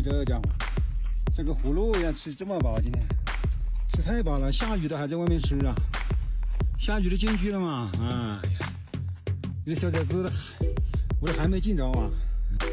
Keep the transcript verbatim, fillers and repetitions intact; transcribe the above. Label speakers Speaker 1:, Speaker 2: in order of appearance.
Speaker 1: 这家伙，这个葫芦要吃这么饱，今天吃太饱了。下雨的还在外面吃啊，下雨就进去了嘛。哎呀，这小崽子，我的还没进着啊。